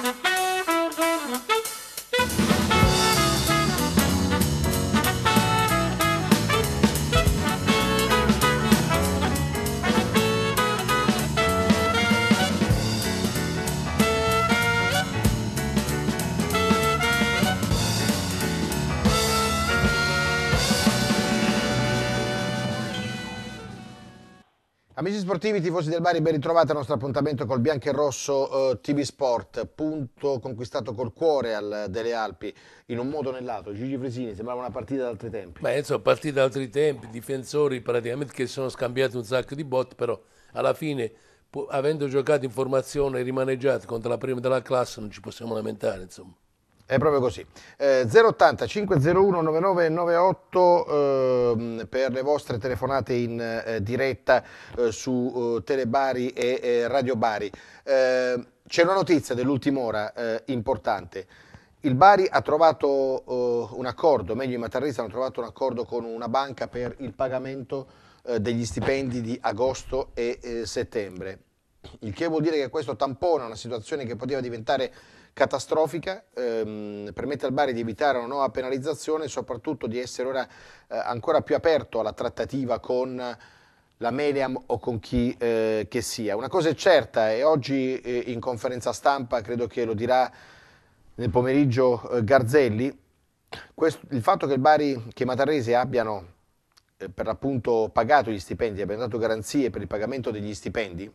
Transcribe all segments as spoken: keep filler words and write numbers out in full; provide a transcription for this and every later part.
Amici sportivi, tifosi del Bari, ben ritrovati al nostro appuntamento col bianco e rosso eh, T V Sport, punto conquistato col cuore al, delle Alpi, in un modo o nell'altro. Gigi Fresini, sembrava una partita d'altri tempi. Beh, insomma, partita d'altri tempi, difensori praticamente che sono scambiati un sacco di botte, però alla fine, pu- avendo giocato in formazione e rimaneggiati contro la prima della classe, non ci possiamo lamentare, insomma. È proprio così. Eh, zero ottanta cinquecentouno novantanove novantotto eh, per le vostre telefonate in eh, diretta eh, su eh, Telebari e eh, Radio Bari. Eh, c'è una notizia dell'ultima ora eh, importante. Il Bari ha trovato eh, un accordo, meglio i matarresi hanno trovato un accordo con una banca per il pagamento eh, degli stipendi di agosto e eh, settembre. Il che vuol dire che questo tampona una situazione che poteva diventare catastrofica, ehm, permette al Bari di evitare una nuova penalizzazione e soprattutto di essere ora eh, ancora più aperto alla trattativa con la Meliam o con chi eh, che sia. Una cosa è certa e oggi eh, in conferenza stampa, credo che lo dirà nel pomeriggio eh, Garzelli, questo, il fatto che il Bari, che i matarresi abbiano eh, per l'appunto pagato gli stipendi, abbiano dato garanzie per il pagamento degli stipendi,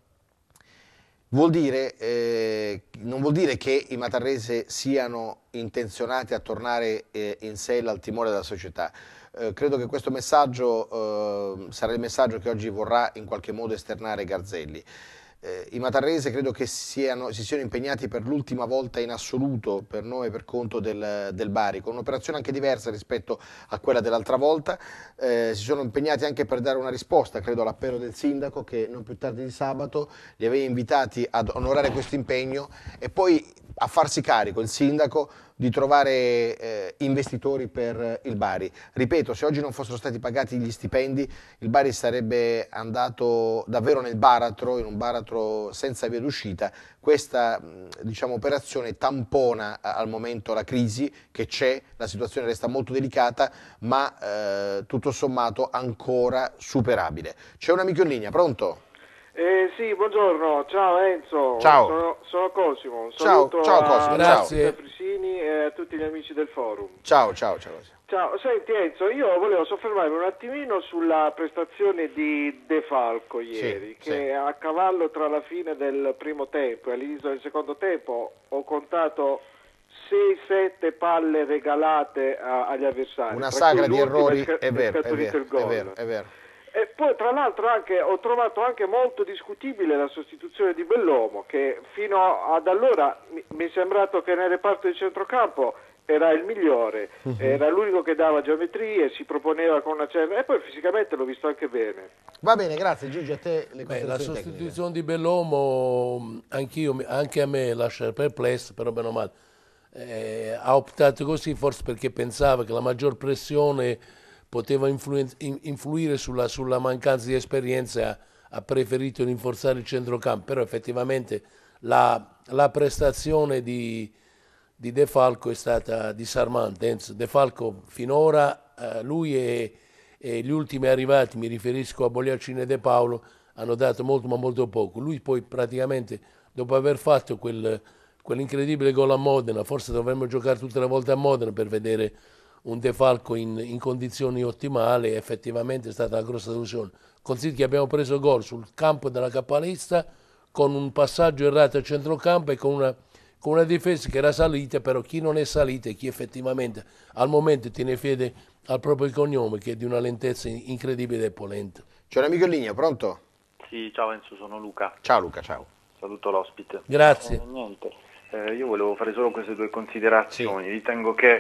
Vuol dire, eh, non vuol dire che i matarrese siano intenzionati a tornare eh, in sella al timore della società. Eh, credo che questo messaggio eh, sarà il messaggio che oggi vorrà in qualche modo esternare Garzelli. Eh, I matarrese credo che siano, si siano impegnati per l'ultima volta in assoluto per nome e per conto del, del Bari, con un'operazione anche diversa rispetto a quella dell'altra volta. Eh, si sono impegnati anche per dare una risposta, credo, all'appello del sindaco che non più tardi di sabato li aveva invitati ad onorare questo impegno e poi a farsi carico il sindaco di trovare eh, investitori per il Bari. Ripeto, se oggi non fossero stati pagati gli stipendi, il Bari sarebbe andato davvero nel baratro, in un baratro senza via d'uscita. Questa diciamo, operazione tampona al momento la crisi che c'è, la situazione resta molto delicata, ma eh, tutto sommato ancora superabile. C'è un amico in linea, pronto? Eh, sì, buongiorno, ciao Enzo, Ciao. sono, sono Cosimo, un Ciao, saluto ciao Cosimo, Grazie. a Frisini e a tutti gli amici del forum. Ciao, ciao, ciao. Ciao, senti Enzo, io volevo soffermarmi un attimino sulla prestazione di De Falco ieri, Sì, che sì. a cavallo tra la fine del primo tempo e all'inizio del secondo tempo ho contato sei sette palle regalate a, agli avversari. Una tra sagra cui di l'ultima errori, sca- è vero, è scaturito vero, il gol. è vero, è vero. E poi tra l'altro anche ho trovato anche molto discutibile la sostituzione di Bellomo, che fino ad allora mi, mi è sembrato che nel reparto di centrocampo era il migliore, uh-huh. Era l'unico che dava geometrie, si proponeva con una certa... e poi fisicamente l'ho visto anche bene. Va bene, grazie Gigi, a te le Beh, la considerazioni sostituzione di Bellomo, anch'io, anche a me lascia perplesso, però bene o male. Eh, ha optato così forse perché pensava che la maggior pressione poteva influen- influire sulla, sulla mancanza di esperienza e ha, ha preferito rinforzare il centrocampo, però effettivamente la, la prestazione di, di De Falco è stata disarmante. De Falco finora, eh, lui e, e gli ultimi arrivati, mi riferisco a Bogliacini e De Paolo, hanno dato molto ma molto poco. Lui poi praticamente dopo aver fatto quel, quell'incredibile gol a Modena, forse dovremmo giocare tutte le volte a Modena per vedere un De Falco in, in condizioni ottimali, effettivamente è stata una grossa delusione. Consideri che abbiamo preso gol sul campo della capolista con un passaggio errato a centrocampo e con una, con una difesa che era salita, però chi non è salita e chi effettivamente al momento tiene fede al proprio cognome, che è di una lentezza incredibile e polenta. C'è un amico in linea, pronto? Sì, ciao Enzo, sono Luca. Ciao Luca, ciao. Saluto l'ospite. Grazie. Eh, niente, eh, io volevo fare solo queste due considerazioni. Sì. Ritengo che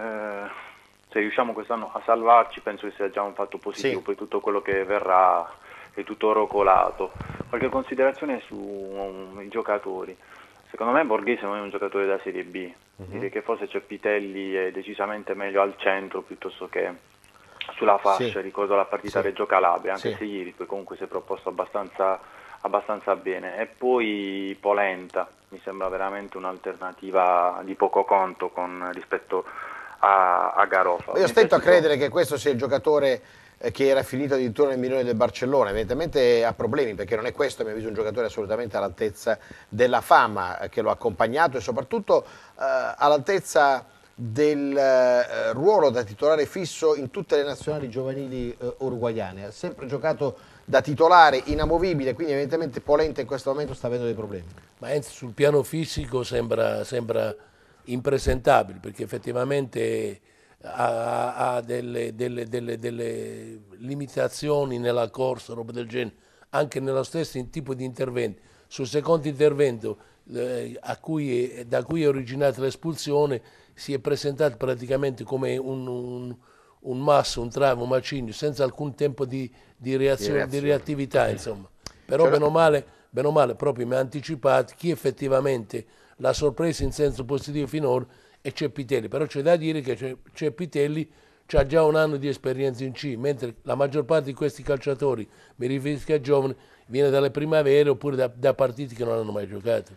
eh, se riusciamo quest'anno a salvarci, penso che sia già un fatto positivo, sì. Poi tutto quello che verrà è tutto oro colato. Qualche considerazione sui um, giocatori. Secondo me Borghese non è un giocatore da Serie B, uh-huh. Direi che forse Cepitelli è decisamente meglio al centro piuttosto che sulla fascia, sì. Ricordo la partita sì. Reggio Calabria, anche sì. Se ieri poi comunque si è proposto abbastanza, abbastanza bene. E poi Polenta, mi sembra veramente un'alternativa di poco conto con, rispetto a, a Garofalo. Io stento a credere che questo sia il giocatore che era finito addirittura nel milione del Barcellona, evidentemente ha problemi, perché non è questo, a mio avviso, un giocatore assolutamente all'altezza della fama che lo ha accompagnato e soprattutto eh, all'altezza del eh, ruolo da titolare fisso in tutte le nazionali giovanili eh, uruguaiane. Ha sempre giocato da titolare inamovibile, quindi evidentemente Polenta in questo momento sta avendo dei problemi. Ma Enzo sul piano fisico sembra, sembra impresentabile, perché effettivamente ha, ha delle, delle, delle, delle limitazioni nella corsa, roba del genere, anche nello stesso tipo di intervento. Sul secondo intervento eh, a cui è, da cui è originata l'espulsione si è presentato praticamente come un, un, un masso, un travo, un macigno, senza alcun tempo di, di, reazione, di, di reattività, insomma. Però cioè, bene o male, bene o male proprio mi ha anticipato chi effettivamente l'ha sorpresa in senso positivo finora è Cepitelli, però c'è da dire che Cepitelli ha già un anno di esperienza in C, mentre la maggior parte di questi calciatori, mi riferisco ai giovani, viene dalle primavere oppure da, da partiti che non hanno mai giocato.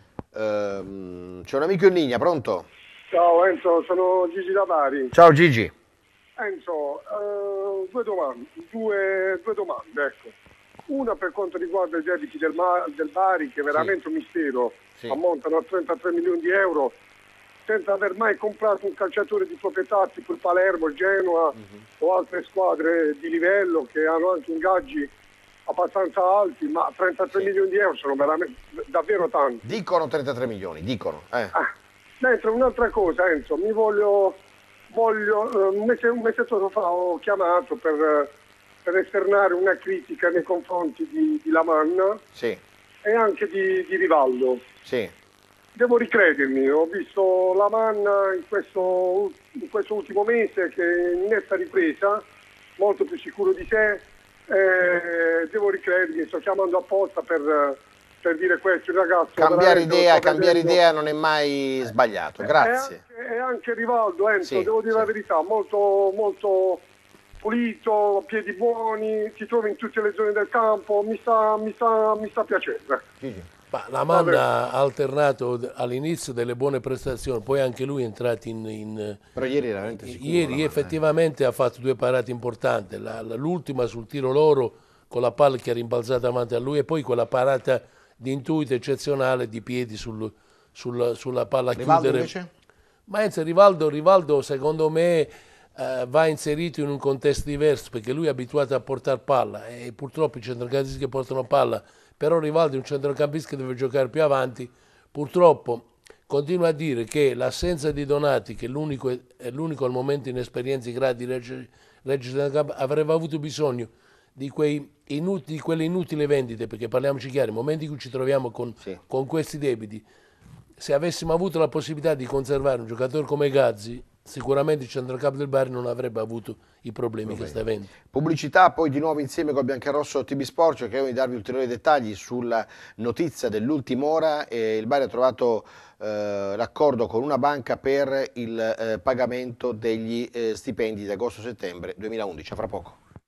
Uh, c'è un amico in linea, pronto? Ciao Enzo, sono Gigi da Bari. Ciao Gigi. Enzo, uh, due domande, due, due domande, ecco. Una per quanto riguarda i debiti del, del Bari, che è veramente sì. un mistero, sì. ammontano a trentatré milioni di euro, senza aver mai comprato un calciatore di proprietà tipo il Palermo, il Genoa uh-huh. o altre squadre di livello che hanno anche ingaggi abbastanza alti, ma trentatré sì. milioni di euro sono veramente davvero tanti. Dicono trentatré milioni, dicono. Eh. Ah, mentre un'altra cosa, Enzo, mi voglio, voglio uh, un, mese, un mesetto fa ho chiamato per, uh, per esternare una critica nei confronti di, di Laman sì. e anche di, di Rivaldo. Sì. Devo ricredermi, ho visto Laman in questo, in questo ultimo mese che è in netta ripresa, molto più sicuro di sé, eh, devo ricredermi, sto chiamando apposta per, per dire questo, il ragazzo... Cambiare idea, cambiare idea non è mai sbagliato, grazie. E anche, anche Rivaldo, Enzo, sì, devo dire sì. la verità, molto, molto pulito, piedi buoni, si trova in tutte le zone del campo, mi sta, mi sta, mi sta piacendo. Sì, sì. Ma Laman ha alternato all'inizio delle buone prestazioni, poi anche lui è entrato in... in Però ieri era veramente sicuro. Ieri Laman, effettivamente eh. ha fatto due parate importanti, l'ultima sul tiro loro con la palla che è rimbalzata davanti a lui e poi quella parata di intuito eccezionale di piedi sul, sul, sulla palla a Rivaldo chiudere. Invece? Ma Enzo, Rivaldo, Rivaldo secondo me eh, va inserito in un contesto diverso perché lui è abituato a portare palla e purtroppo i centrocampisti che portano palla, però Rivaldo è un centrocampista che deve giocare più avanti. Purtroppo continua a dire che l'assenza di Donati, che è l'unico, è l'unico al momento in esperienza in grado di reggere, reggere il campo, avrebbe avuto bisogno di, quei inutili, di quelle inutili vendite, perché parliamoci chiaro, nei momenti in cui ci troviamo con, sì. con questi debiti, se avessimo avuto la possibilità di conservare un giocatore come Gazzi, sicuramente il centrocampo del Bari non avrebbe avuto i problemi che sta avendo. Pubblicità, poi di nuovo insieme col Biancarosso T V Sport, cercheremo di darvi ulteriori dettagli sulla notizia dell'ultima ora. E il Bari ha trovato eh, l'accordo con una banca per il eh, pagamento degli eh, stipendi di agosto-settembre duemilaundici. A fra poco.